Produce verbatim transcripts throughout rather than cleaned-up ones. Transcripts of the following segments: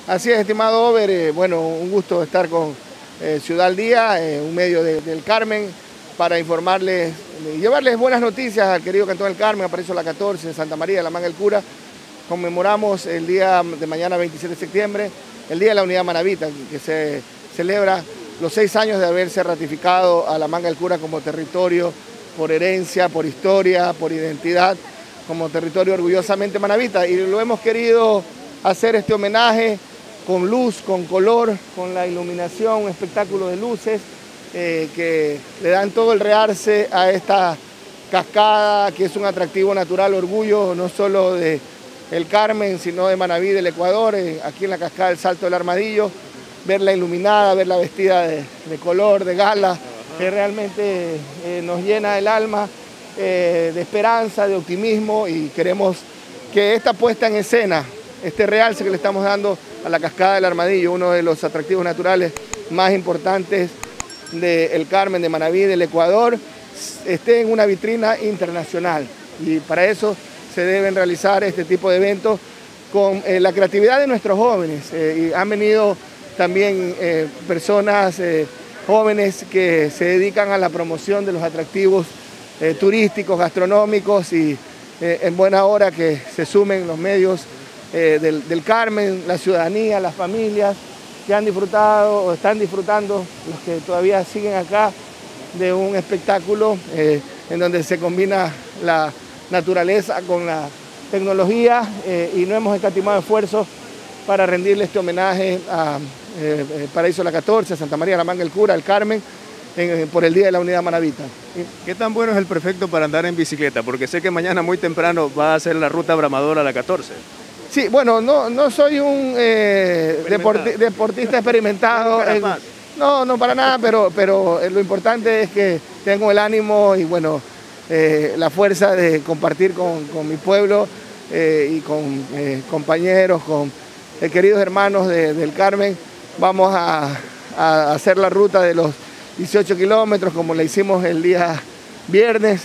Así es, estimado Over, eh, bueno, un gusto estar con eh, Ciudad al Día, eh, un medio de, del Carmen, para informarles y llevarles buenas noticias al querido Cantón del Carmen. Apareció la catorce en Santa María de la Manga del Cura. Conmemoramos el día de mañana, veintisiete de septiembre, el Día de la Unidad Manabita, que se celebra los seis años de haberse ratificado a la Manga del Cura como territorio por herencia, por historia, por identidad, como territorio orgullosamente manabita. Y lo hemos querido hacer este homenaje con luz, con color, con la iluminación, un espectáculo de luces eh, que le dan todo el realce a esta cascada, que es un atractivo natural, orgullo no solo de el Carmen, sino de Manabí, del Ecuador, eh, aquí en la cascada del Salto del Armadillo, verla iluminada, verla vestida de, de color, de gala, que realmente eh, nos llena el alma eh, de esperanza, de optimismo, y queremos que esta puesta en escena, este realce que le estamos dando a la cascada del Armadillo, uno de los atractivos naturales más importantes del Carmen, de Manabí, del Ecuador, esté en una vitrina internacional. Y para eso se deben realizar este tipo de eventos con eh, la creatividad de nuestros jóvenes. Eh, y han venido también eh, personas eh, jóvenes que se dedican a la promoción de los atractivos eh, turísticos, gastronómicos, y eh, en buena hora que se sumen los medios eh, del, del Carmen, la ciudadanía, las familias que han disfrutado o están disfrutando, los que todavía siguen acá, de un espectáculo eh, en donde se combina la naturaleza con la tecnología eh, y no hemos escatimado esfuerzos para rendirle este homenaje a eh, eh, Paraíso La catorce, a Santa María de la Manga del Cura, al Carmen, en, por el Día de la Unidad Manabita. ¿Qué tan bueno es el prefecto para andar en bicicleta? Porque sé que mañana muy temprano va a hacer la ruta Bramadora a La catorce. Sí, bueno, no, no soy un eh, deporti deportista experimentado. En, no, no para nada, pero, pero lo importante es que tengo el ánimo y bueno, eh, la fuerza de compartir con, con mi pueblo eh, y con eh, compañeros, con eh, queridos hermanos de, del Carmen. Vamos a, a hacer la ruta de los dieciocho kilómetros, como la hicimos el día viernes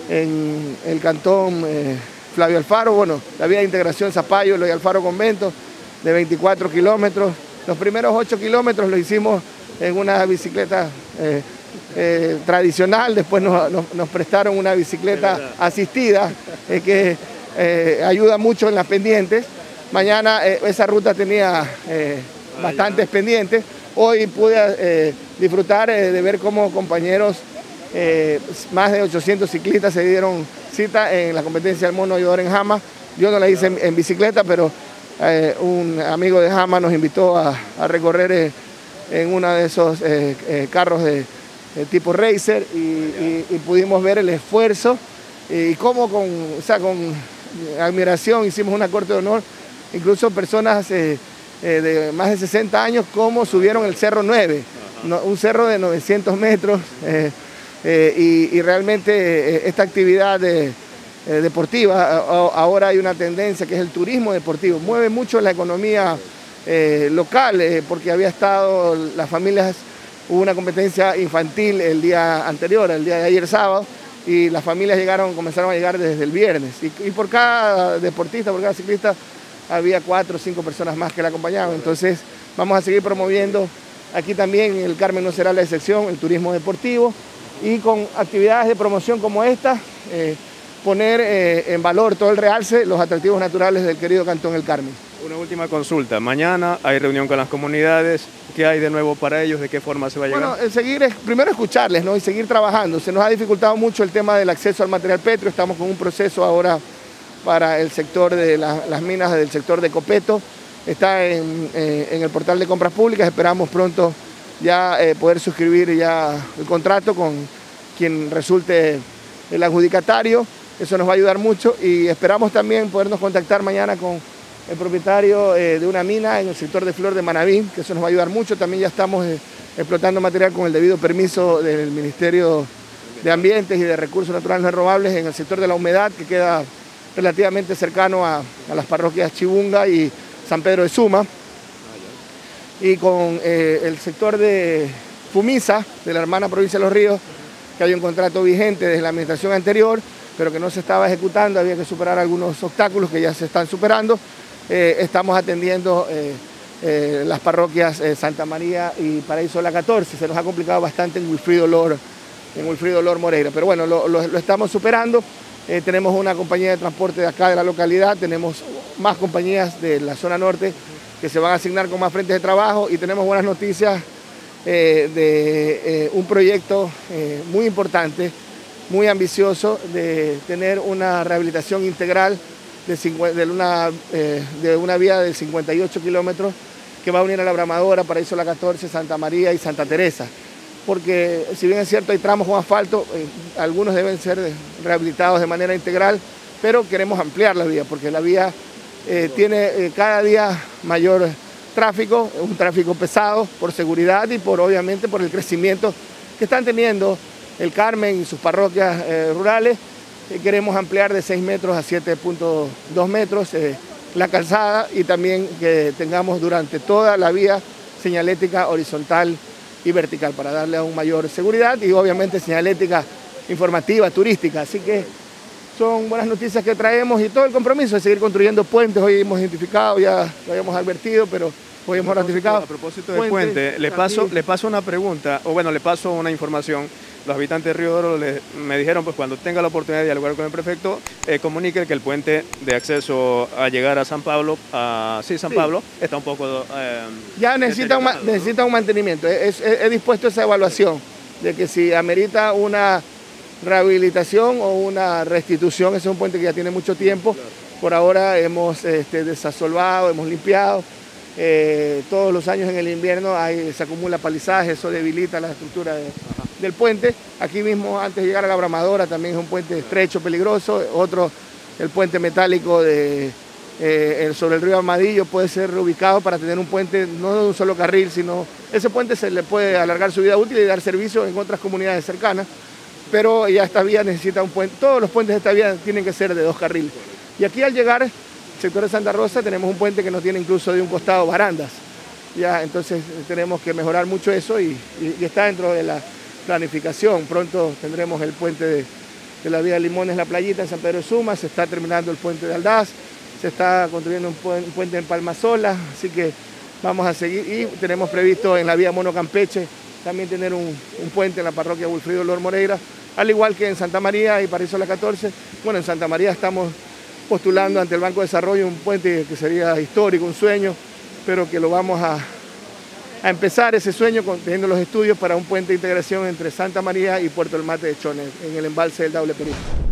en el cantón eh, Flavio Alfaro, bueno, la vía de integración Zapallo, Eloy Alfaro Convento, de veinticuatro kilómetros. Los primeros ocho kilómetros lo hicimos en una bicicleta eh, eh, tradicional, después nos, nos, nos prestaron una bicicleta asistida eh, que eh, ayuda mucho en las pendientes. Mañana eh, esa ruta tenía eh, bastantes pendientes. Hoy pude eh, disfrutar eh, de ver cómo compañeros, eh, más de ochocientos ciclistas se dieron cita en la competencia del mono ayudador en Jama. Yo no la hice en, en bicicleta, pero eh, un amigo de Jama nos invitó a, a recorrer eh, en uno de esos eh, eh, carros de, de tipo racer y, y, y pudimos ver el esfuerzo y cómo con, o sea, con admiración hicimos una corte de honor, incluso personas eh, eh, de más de sesenta años, cómo subieron el Cerro nueve, no, un cerro de novecientos metros. Eh, Eh, y, y realmente eh, esta actividad de, eh, deportiva, a, ahora hay una tendencia que es el turismo deportivo, mueve mucho la economía eh, local, eh, porque había estado las familias, hubo una competencia infantil el día anterior, el día de ayer sábado, y las familias llegaron, comenzaron a llegar desde el viernes, y, y por cada deportista, por cada ciclista, había cuatro o cinco personas más que la acompañaban. Entonces vamos a seguir promoviendo, aquí también el Carmen no será la excepción, el turismo deportivo, y con actividades de promoción como esta, eh, poner eh, en valor todo el realce, los atractivos naturales del querido Cantón del Carmen. Una última consulta, mañana hay reunión con las comunidades, ¿qué hay de nuevo para ellos? ¿De qué forma se va a llegar? Bueno, el seguir es, primero escucharles, ¿no? Y seguir trabajando. Se nos ha dificultado mucho el tema del acceso al material pétreo, estamos con un proceso ahora para el sector de la, las minas del sector de Copeto, está en, eh, en el portal de compras públicas, esperamos pronto ya eh, poder suscribir ya el contrato con quien resulte el adjudicatario. Eso nos va a ayudar mucho y esperamos también podernos contactar mañana con el propietario eh, de una mina en el sector de Flor de Manabí, que eso nos va a ayudar mucho. También ya estamos eh, explotando material con el debido permiso del Ministerio de Ambientes y de Recursos Naturales Renovables en el sector de la humedad, que queda relativamente cercano a, a las parroquias Chibunga y San Pedro de Suma. Y con eh, el sector de Fumisa, de la hermana provincia de Los Ríos, que hay un contrato vigente desde la administración anterior, pero que no se estaba ejecutando, había que superar algunos obstáculos que ya se están superando. Eh, estamos atendiendo eh, eh, las parroquias eh, Santa María y Paraíso La catorce. Se nos ha complicado bastante en Wilfrido Lor, en Wilfrido Lor Moreira, pero bueno, lo, lo, lo estamos superando. Eh, tenemos una compañía de transporte de acá de la localidad, tenemos más compañías de la zona norte que se van a asignar con más frentes de trabajo y tenemos buenas noticias eh, de eh, un proyecto eh, muy importante, muy ambicioso, de tener una rehabilitación integral de, cincuenta, de, una, eh, de una vía de cincuenta y ocho kilómetros que va a unir a La Bramadora, Paraíso La catorce, Santa María y Santa Teresa. Porque si bien es cierto hay tramos con asfalto, eh, algunos deben ser rehabilitados de manera integral, pero queremos ampliar la vía, porque la vía eh, tiene eh, cada día mayor tráfico, un tráfico pesado por seguridad y por obviamente por el crecimiento que están teniendo el Carmen y sus parroquias eh, rurales. Eh, queremos ampliar de seis metros a siete punto dos metros eh, la calzada y también que tengamos durante toda la vía señalética horizontal y vertical para darle aún mayor seguridad y obviamente señalética informativa, turística. Así que son buenas noticias que traemos y todo el compromiso de seguir construyendo puentes. Hoy hemos identificado, ya lo habíamos advertido, pero hoy hemos ratificado. A propósito de puente, le paso, le paso una pregunta, o bueno, le paso una información. Los habitantes de Río Oro les, me dijeron, pues cuando tenga la oportunidad de dialogar con el prefecto, eh, comunique que el puente de acceso a llegar a San Pablo, a, sí, San sí. Pablo, está un poco... Eh, ya necesita un, necesita un mantenimiento. He dispuesto esa evaluación de que si amerita una rehabilitación o una restitución, ese es un puente que ya tiene mucho tiempo. Por ahora hemos este, desasolvado, hemos limpiado. Eh, todos los años en el invierno hay, se acumula palizaje, eso debilita la estructura de, del puente. Aquí mismo, antes de llegar a La Bramadora, también es un puente estrecho, peligroso. Otro, el puente metálico de, eh, sobre el río Armadillo, puede ser reubicado para tener un puente no de un solo carril, sino ese puente se le puede alargar su vida útil y dar servicio en otras comunidades cercanas. Pero ya esta vía necesita un puente, todos los puentes de esta vía tienen que ser de dos carriles. Y aquí al llegar sector de Santa Rosa tenemos un puente que no tiene incluso de un costado barandas. Ya, entonces tenemos que mejorar mucho eso y, y, y está dentro de la planificación. Pronto tendremos el puente de, de la vía de Limones, La Playita en San Pedro de Suma, se está terminando el puente de Aldaz, se está construyendo un, pu un puente en Palmasola, así que vamos a seguir y tenemos previsto en la vía Mono Campeche también tener un, un puente en la parroquia Wilfrido Lor Moreira, al igual que en Santa María y Paraíso La catorce. Bueno, en Santa María estamos postulando ante el Banco de Desarrollo un puente que sería histórico, un sueño, pero que lo vamos a, a empezar ese sueño teniendo los estudios para un puente de integración entre Santa María y Puerto El Mate de Chones, en el embalse del Daule Perito.